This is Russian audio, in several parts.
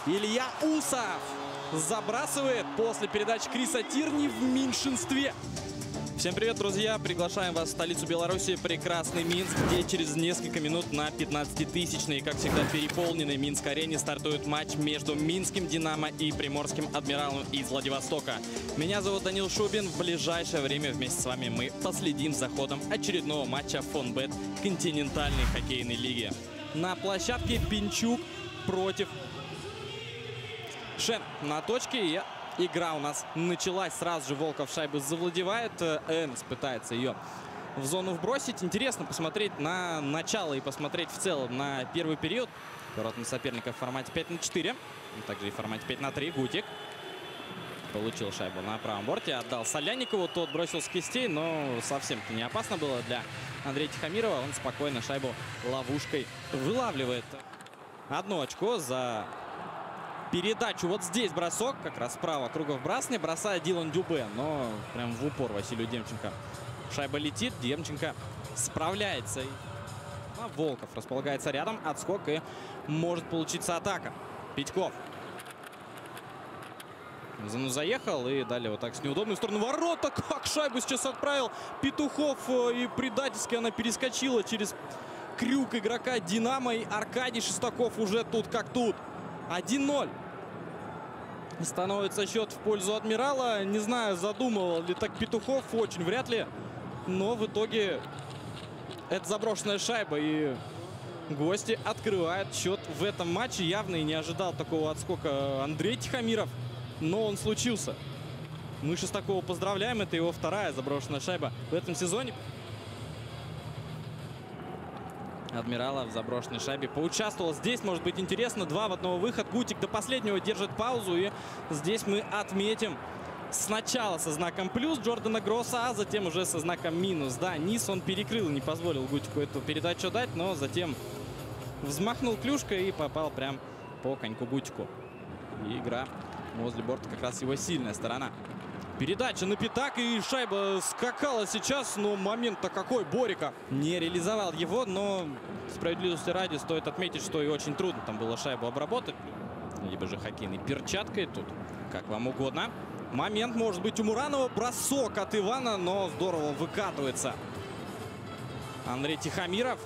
Илья Усов забрасывает после передачи Криса Тирни в меньшинстве. Всем привет, друзья! Приглашаем вас в столицу Беларуси, прекрасный Минск, где через несколько минут на 15-тысячной, как всегда, переполненной Минск-арене стартует матч между Минским Динамо и Приморским Адмиралом из Владивостока. Меня зовут Данил Шубин. В ближайшее время вместе с вами мы последим за ходом очередного матча Фонбет континентальной хоккейной лиги. На площадке Пинчук против Шен на точке, и игра у нас началась. Сразу же Волков шайбу завладевает. Энс пытается ее в зону вбросить. Интересно посмотреть на начало и посмотреть в целом на первый период. Воротами соперника в формате 5-4. Также и в формате 5-3. Гутик получил шайбу на правом борте. Отдал Солянникову. Тот бросил с кистей, но совсем-то не опасно было для Андрея Тихомирова. Он спокойно шайбу ловушкой вылавливает. 1 очко за передачу. Вот здесь бросок, как раз справа круга вбрасывания, бросает Дилан Дюбе, но прям в упор Василию Демченко. Шайба летит, Демченко справляется. А Волков располагается рядом, отскок, и может получиться атака. Петьков. Заехал, и далее вот так с неудобной стороны ворота. Как шайбу сейчас отправил Петухов, и предательски она перескочила через крюк игрока Динамо. И Аркадий Шестаков уже тут как тут. 1-0. Становится счет в пользу Адмирала. Не знаю, задумывал ли так Петухов. Очень вряд ли. Но в итоге это заброшенная шайба. И гости открывают счет в этом матче. Явно и не ожидал такого отскока Андрей Тихомиров. Но он случился. Мы Шестакова поздравляем. Это его вторая заброшенная шайба в этом сезоне. Адмирала в заброшенной шайбе поучаствовал. Здесь может быть интересно. 2 в 1 выход. Гутик до последнего держит паузу. И здесь мы отметим сначала со знаком плюс Джордана Гросса, а затем уже со знаком минус. Да, низ он перекрыл, не позволил Гутику эту передачу дать, но затем взмахнул клюшкой и попал прям по коньку Гутику. И игра возле борта как раз его сильная сторона. Передача на пятак, и шайба скакала сейчас, но момент-то какой. Борика не реализовал его, но справедливости ради стоит отметить, что и очень трудно там было шайбу обработать. Либо же хоккейной перчаткой, тут как вам угодно. Момент может быть у Муранова. Бросок от Ивана, но здорово выкатывается Андрей Тихомиров.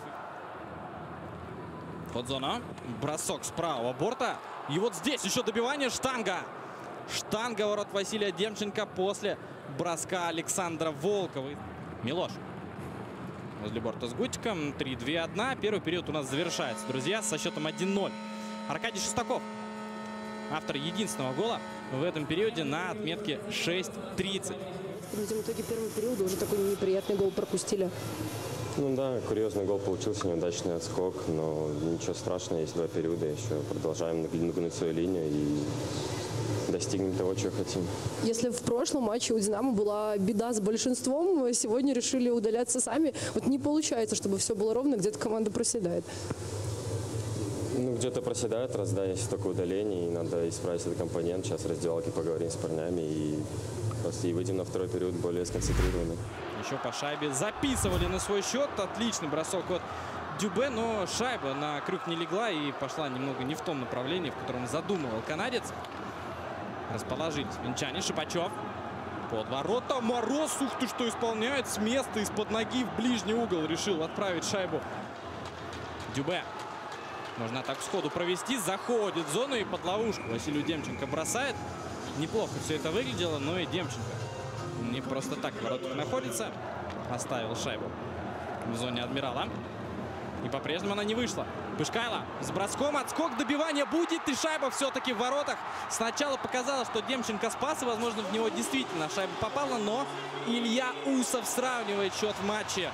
Вот зона. Бросок с правого борта. И вот здесь еще добивание. Штанга. Штанга ворот Василия Демченко после броска Александра Волкова. Милош возле борта с Гутиком. 3-2-1. Первый период у нас завершается, друзья, со счетом 1-0. Аркадий Шестаков, автор единственного гола в этом периоде, на отметке 6:30. В итоге первого периода уже такой неприятный гол пропустили. Ну да, курьезный гол получился, неудачный отскок, но ничего страшного, есть 2 периода, еще продолжаем гнуть свою линию и достигнем того, чего хотим. Если в прошлом матче у «Динамо» была беда с большинством, сегодня решили удаляться сами. Вот не получается, чтобы все было ровно, где-то команда проседает. Ну, где-то проседает, раз, да, есть столько удалений, и надо исправить этот компонент. Сейчас в раздевалке поговорим с парнями и выйдем на второй период более сконцентрированно. Еще по шайбе записывали на свой счет. Отличный бросок от Дюбе, но шайба на крюк не легла и пошла немного не в том направлении, в котором задумывал канадец. Расположились минчане. Шипачев под ворота. Мороз, ух ты, что исполняет с места из-под ноги в ближний угол. Решил отправить шайбу Дюбе. Можно так сходу провести. Заходит в зону и под ловушку Василию Демченко бросает. Неплохо все это выглядело, но и Демченко не просто так в воротах находится. Оставил шайбу в зоне Адмирала. И по-прежнему она не вышла. Пышкайло с броском, отскок, добивание будет, и шайба все-таки в воротах. Сначала показалось, что Демченко спас, и, возможно, в него действительно шайба попала, но Илья Усов сравнивает счет в матче.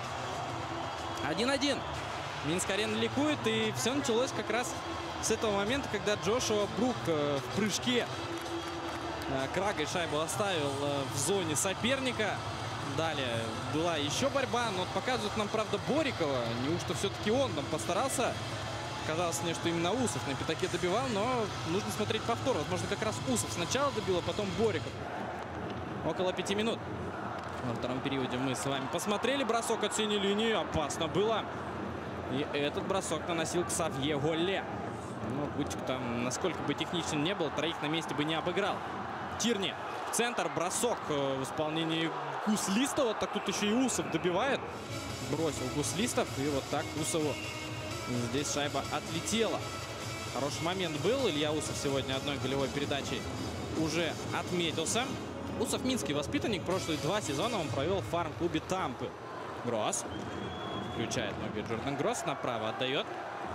1-1. Минск-арена ликует, и все началось как раз с этого момента, когда Джошуа Брук в прыжке крагой шайбу оставил в зоне соперника. Далее была еще борьба, но показывают нам, правда, Борикова. Неужто все-таки он там постарался? Казалось мне, что именно Усов на пятаке добивал, но нужно смотреть повтор. Возможно, как раз Усов сначала добил, а потом Бориков. Около 5 минут. Во втором периоде мы с вами посмотрели бросок от синей линии. Опасно было. И этот бросок наносил Ксавье Голле. Ну, Гутик там, насколько бы техничен не был, троих на месте бы не обыграл. Тирни в центр, бросок в исполнении Гуслистова. Так тут еще и Усов добивает. Бросил Гуслистов, и вот так Усову здесь шайба отлетела. Хороший момент был. Илья Усов сегодня одной голевой передачей уже отметился. Усов минский воспитанник. Прошлые 2 сезона он провел в фарм-клубе Тампы. Гросс. Включает ноги Джордан Гросс. Направо отдает.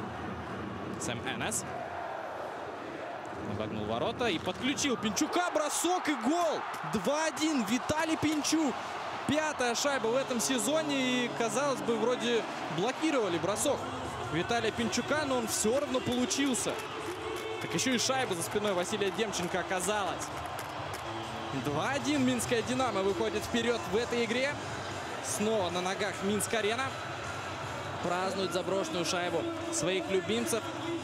Сэм Энес. Обогнул ворота и подключил Пинчука. Бросок и гол. 2-1. Виталий Пинчук. 5-я шайба в этом сезоне. И, казалось бы, вроде блокировали бросок Виталия Пинчука, но он все равно получился. Так еще и шайба за спиной Василия Демченко оказалась. 2-1. Минская «Динамо» выходит вперед в этой игре. Снова на ногах Минск-арена. Празднует заброшенную шайбу своих любимцев.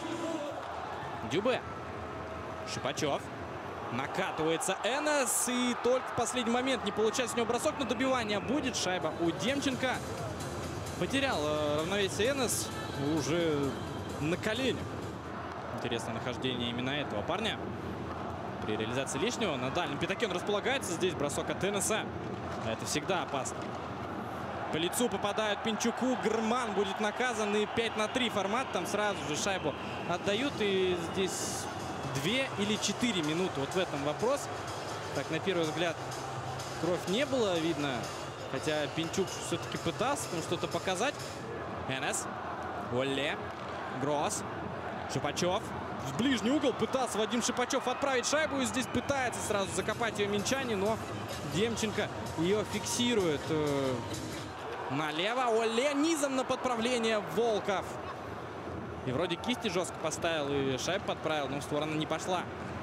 Дюбе. Шипачев. Накатывается Энес. И только в последний момент не получается у него бросок, но добивание будет. Шайба у Демченко. Потерял равновесие Энес уже на коленях. Интересное нахождение именно этого парня. При реализации лишнего на дальнем пятаке он располагается. Здесь бросок от Энеса. Это всегда опасно. По лицу попадают Пинчуку. Герман будет наказан. И 5-3 формат. Там сразу же шайбу отдают. И здесь 2 или 4 минуты. Вот в этом вопрос. Так, на первый взгляд, кровь не было видно. Хотя Пинчук все-таки пытался там что-то показать. Энес. Оле. Гросс. Шипачев. В ближний угол пытался Вадим Шипачев отправить шайбу. И здесь пытается сразу закопать ее минчане. Но Демченко ее фиксирует. Налево. Оле низом на подправление Волков. И вроде кисти жестко поставил и шайбу подправил, но в сторону не пошла.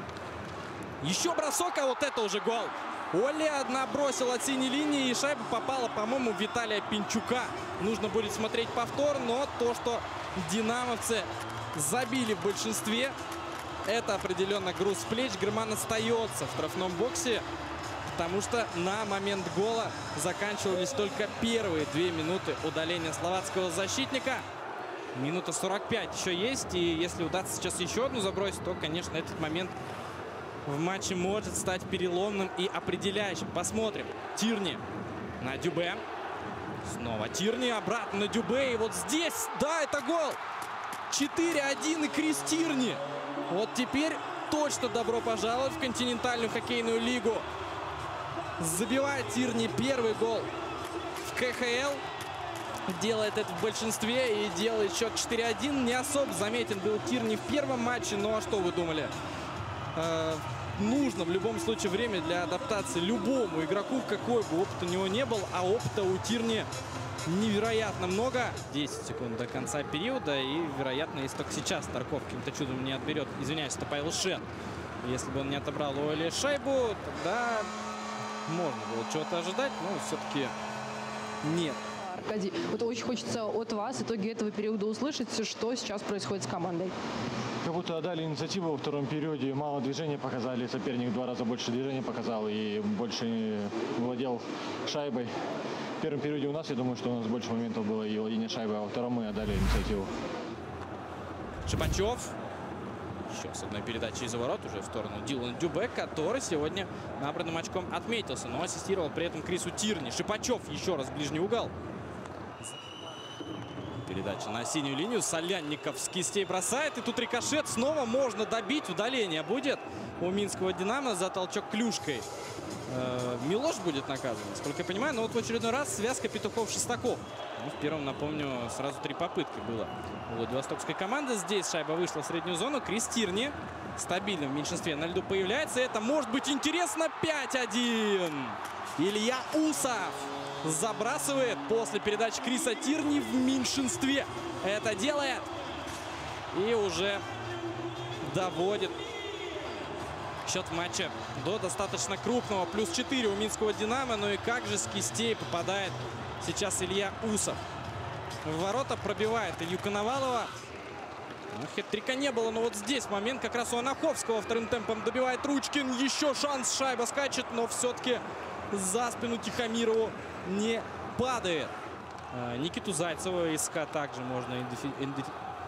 Еще бросок, а вот это уже гол. Оле одна бросил от синей линии, и шайба попала, по-моему, в Виталия Пинчука. Нужно будет смотреть повтор, но то, что динамовцы забили в большинстве, это определенно груз с плеч. Герман остается в штрафном боксе, потому что на момент гола заканчивались только первые 2 минуты удаления словацкого защитника. Минута 45 еще есть, и если удастся сейчас еще одну забросить, то, конечно, этот момент в матче может стать переломным и определяющим. Посмотрим. Тирни на Дюбе. Снова Тирни, обратно на Дюбе. И вот здесь, да, это гол. 4-1 и Крис Тирни. Вот теперь точно добро пожаловать в континентальную хоккейную лигу. Забивает Тирни первый гол в КХЛ. Делает это в большинстве и делает счет 4-1. Не особо заметен был Тирни в первом матче. Ну а что вы думали? Нужно в любом случае время для адаптации любому игроку, какой бы опыт у него не был. А опыта у Тирни невероятно много. 10 секунд до конца периода. И, вероятно, если только сейчас Тарков каким-то чудом не отберет, извиняюсь, это Павел Шен. Если бы он не отобрал у Оли шайбу, тогда можно было чего-то ожидать, но все-таки нет. Аркадий, вот очень хочется от вас итоги этого периода услышать, что сейчас происходит с командой. Как будто отдали инициативу во втором периоде. Мало движения показали. Соперник в 2 раза больше движения показал и больше владел шайбой. В первом периоде у нас, я думаю, что у нас больше моментов было и владение шайбой, а во втором мы отдали инициативу. Шипачев. Еще с одной передачей из-за ворот уже в сторону Дилана Дюбе, который сегодня набранным очком отметился, но ассистировал при этом Крису Тирни. Шипачев еще раз в ближний угол. Передача на синюю линию. Солянников с кистей бросает. И тут рикошет. Снова можно добить. Удаление будет у минского «Динамо» за толчок клюшкой. Милош будет наказан, насколько я понимаю. Но вот в очередной раз связка Петухов-Шестаков. Ну, в первом, напомню, сразу 3 попытки было у Владивостокской команды. Здесь шайба вышла в среднюю зону. Крис Тирни стабильно в меньшинстве на льду появляется. Это может быть интересно. 5-1. Илья Усов забрасывает после передачи Криса Тирни в меньшинстве. Это делает. И уже доводит счет в матче до достаточно крупного. +4 у минского «Динамо». Ну и как же с кистей попадает сейчас Илья Усов. В ворота пробивает Илью Коновалова. Ну, хет-трика не было, но вот здесь момент как раз у Анаховского. Вторым темпом добивает Ручкин. Еще шанс. Шайба скачет, но все-таки за спину Тихомирову не падает. Никиту Зайцева из СКА также можно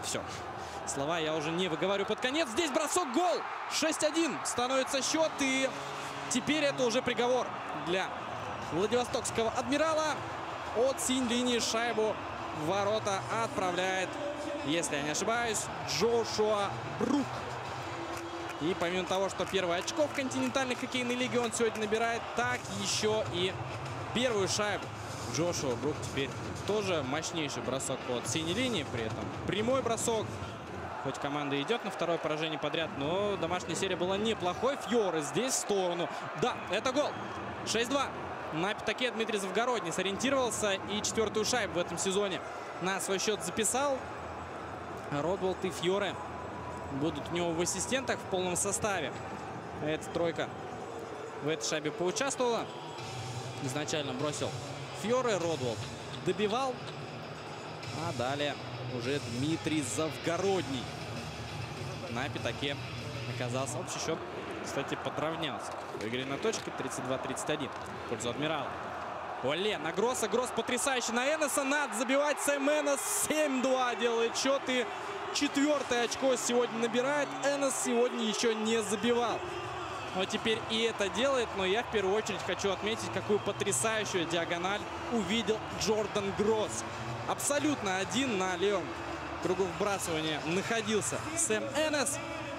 Все. Слова я уже не выговорю под конец. Здесь бросок, гол. 6-1 становится счет. И теперь это уже приговор для Владивостокского «Адмирала». От синей линии шайбу в ворота отправляет, если я не ошибаюсь, Джошуа Брук. И помимо того, что первое очко в континентальной хоккейной лиге он сегодня набирает, так еще и первую шайбу. Джошуа Брук теперь тоже мощнейший бросок от синей линии. При этом прямой бросок. Хоть команда идет на второе поражение подряд, но домашняя серия была неплохой. Фьоре здесь в сторону. Да, это гол. 6-2. На пятаке Дмитрий Завгородний сориентировался и четвертую шайбу в этом сезоне на свой счет записал. Родволд и Фьоре будут у него в ассистентах в полном составе. Эта тройка в этой шайбе поучаствовала. Изначально бросил Фьоре, Родволд добивал. А далее уже Дмитрий Завгородний на пятаке оказался. Общий счет, кстати, подравнялся в игре на точке 32-31 в пользу «Адмирала». Оле на Гросса. Гросс потрясающе на Энеса. Надо забивать. Сэм Энес 7-2 делает счет. И четвертое очко сегодня набирает. Энес сегодня еще не забивал. Но теперь и это делает. Но я в первую очередь хочу отметить, какую потрясающую диагональ увидел Джордан Гросс. Абсолютно один на левом кругу вбрасывания находился Сэм Энес.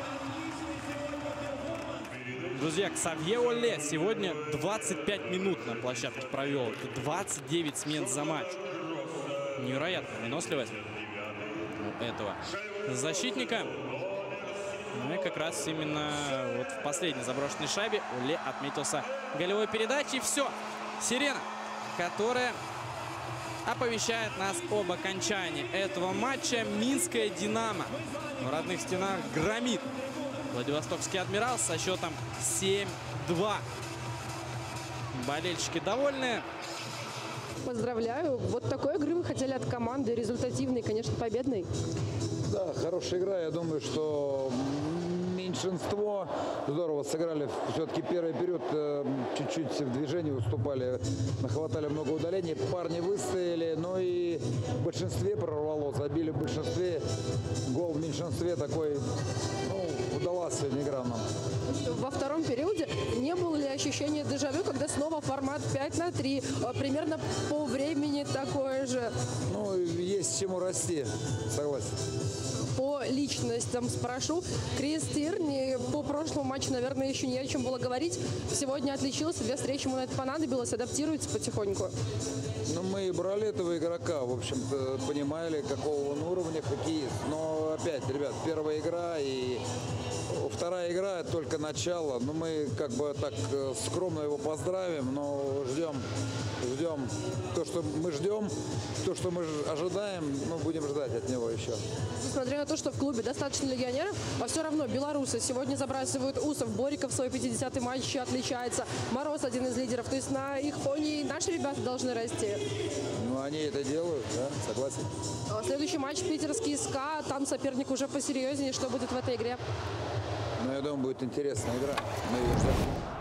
Друзья, Ксавье Оле сегодня 25 минут на площадке провел. Это 29 смен за матч. Невероятная выносливость у этого защитника. Ну и как раз именно вот в последней заброшенной шайбе Оле отметился голевой передачей. Все. Сирена, которая оповещает нас об окончании этого матча. Минская «Динамо» в родных стенах громит Владивостокский «Адмирал» со счетом 7-2. Болельщики довольны. Поздравляю. Вот такой игры мы хотели от команды. Результативной, конечно, победной. Да, хорошая игра. Я думаю, что меньшинство здорово сыграли. Все-таки первый период чуть-чуть в движении уступали. Нахватали много удалений. Парни выстояли. Но и в большинстве прорвало. Забили в большинстве. Гол в меньшинстве такой. Удалась сегодня игра нам. Во втором периоде не было ли ощущения дежавю, когда снова формат 5-3? Примерно по времени такое же. Ну, есть чему расти. Согласен. По личностям спрошу. Крис Тирни по прошлому матчу, наверное, еще не о чем было говорить. Сегодня отличился, 2 встречи ему на это понадобилось, адаптируется потихоньку. Ну, мы брали этого игрока, в общем-то, понимали, какого он уровня хоккеист. Но опять, ребят, первая игра и вторая игра – только начало. Но мы как бы так скромно его поздравим, но ждем то, что мы ожидаем, мы будем ждать от него еще. Несмотря на то, что в клубе достаточно легионеров, а все равно белорусы сегодня забрасывают Усов. Бориков свой 50-й матч отличается. Мороз один из лидеров. То есть на их фоне наши ребята должны расти. Ну, они это делают, да, согласен. Следующий матч питерский СКА. Там соперник уже посерьезнее. Что будет в этой игре? Ну, я думаю, будет интересная игра. Мы ее ждем.